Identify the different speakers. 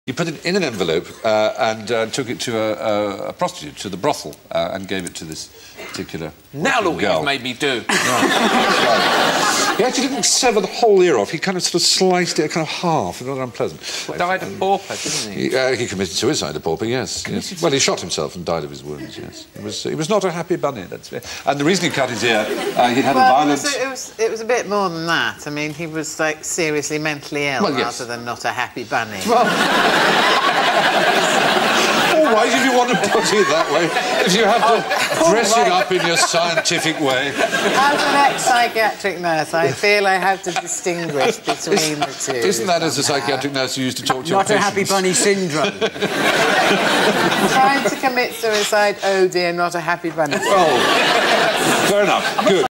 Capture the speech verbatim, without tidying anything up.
Speaker 1: You put it in an envelope uh, and uh, took it to a, a, a prostitute, to the brothel, uh, and gave it to this particular
Speaker 2: Now look what
Speaker 1: girl.
Speaker 2: you've made me do.
Speaker 1: Right. Right. He actually didn't sever the whole ear off. He kind of sort of sliced it kind of half. Rather unpleasant.
Speaker 2: He died a pauper, didn't he?
Speaker 1: He, uh, he committed suicide, a pauper, yes. yes. Well, he shot himself and died of his wounds, yes. He was, he was not a happy bunny, that's fair. And the reason he cut his ear, uh, he'd had
Speaker 3: well,
Speaker 1: a violent...
Speaker 3: It was, it, was, it was a bit more than that. I mean, he was, like, seriously mentally ill
Speaker 1: well, yes.
Speaker 3: rather than not a happy bunny.
Speaker 1: Well... All right, if you want to put it that way. If you have to oh, dress right. it up in your scientific way.
Speaker 3: As an ex-psychiatric nurse, I feel I have to distinguish between the two.
Speaker 1: Isn't that as a psychiatric nurse you used to talk to your
Speaker 4: Not
Speaker 1: patients?
Speaker 4: a happy bunny syndrome.
Speaker 3: Trying to commit suicide, oh dear, not a happy bunny.
Speaker 1: Oh, fair enough. Good.